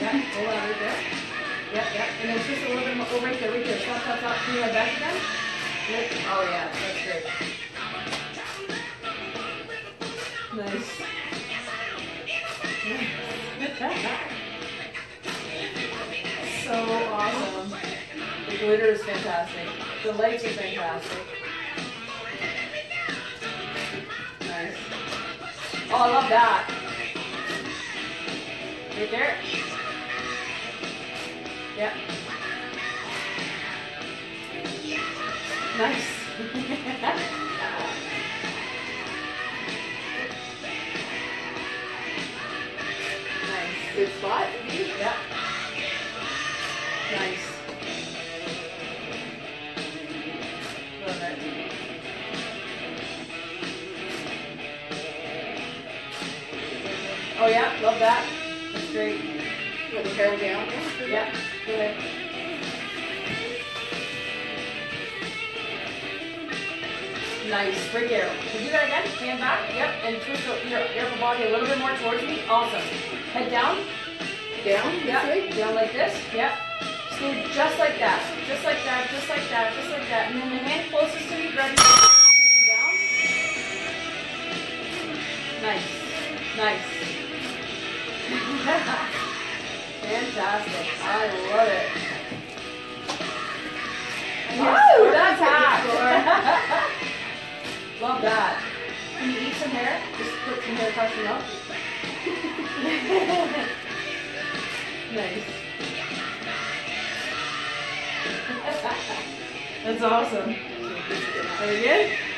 Yeah, hold on right there. Yep. And then twist a little bit more. Oh, right there. Stop. Can you head back again? Yep. Oh, yeah, that's great. Nice. So awesome. The glitter is fantastic. The lights are fantastic. Nice. Oh, I love that. Right there. Yep. Nice. Nice. Good spot. Yep. Nice. Love it. Oh yeah, love that. That's great. Put the hair down. Yeah, go ahead. Nice, right there. Can you do that again? Hand back, yep, and twist your upper body a little bit more towards me. Awesome. Head down. Down? Yep, down like this, yep. Stay just like that, just like that, just like that, just like that. And then the hand closest to me, grab your down. Nice, nice. Fantastic. I love it. Woo, that's hot. Love that. Can you eat some hair? Just put some hair across your mouth. Nice. That's awesome. Very good.